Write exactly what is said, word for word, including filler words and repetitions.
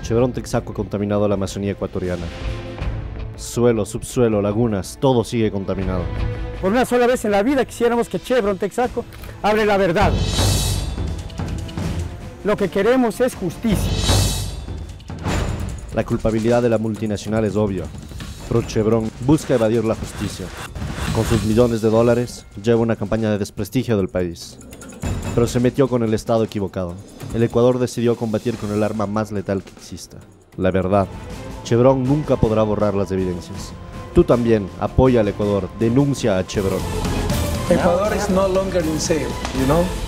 Chevron Texaco ha contaminado la Amazonía ecuatoriana. Suelo, subsuelo, lagunas, todo sigue contaminado. Por una sola vez en la vida quisiéramos que Chevron Texaco hable la verdad. Lo que queremos es justicia. La culpabilidad de la multinacional es obvia, pero Chevron busca evadir la justicia. Con sus millones de dólares, lleva una campaña de desprestigio del país. Pero se metió con el Estado equivocado. El Ecuador decidió combatir con el arma más letal que exista, la verdad. Chevron nunca podrá borrar las evidencias. Tú también, apoya al Ecuador, denuncia a Chevron. Ecuador is no longer in sale, you know?